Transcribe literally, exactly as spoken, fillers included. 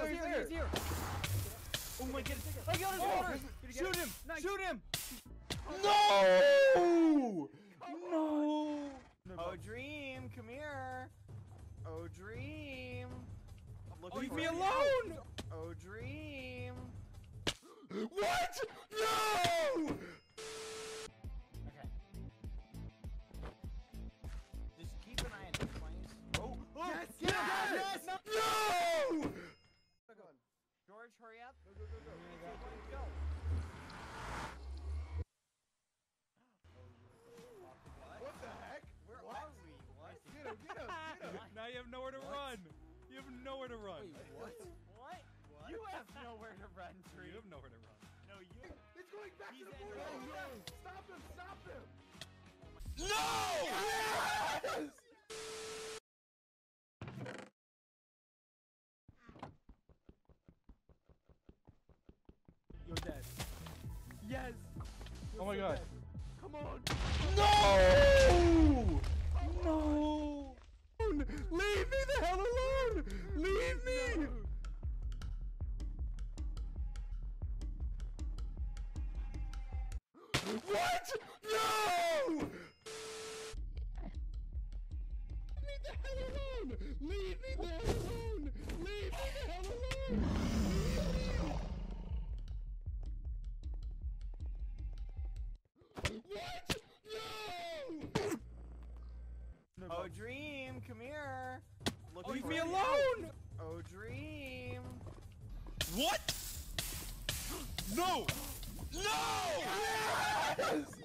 there, he's there. He's here. Oh my goodness. I got his water. Shoot him. Nice. Shoot him. No! No! Oh, Dream, come here. Oh, Dream. Leave me alone! Oh, Dream. What? No! Okay. Just keep an eye on these planes. Oh, oh, Yes! yes, Yes! yes, No! Go on. George, hurry up. Go, go, go, go. Go, go. What the heck? Where what? are we? What? Get him, get him, get him. Now you have nowhere to What? run. You have nowhere to run. Wait, what? What? What? You have nowhere to run, Dream. You have nowhere to run. No, you. It's going back He's to the in board. there. Oh, no. Stop him, stop him. No! Yes! You're dead. Yes. Oh my god. Dead. Come on. No! No! Leave me the hell alone! Leave me! What? No! Leave me the hell alone! Leave me the hell alone! Leave me the hell alone! What? No! No, Oh, Dream, come here. Looking Leave for me you. alone! Oh, Dream. What? No! No! Yes!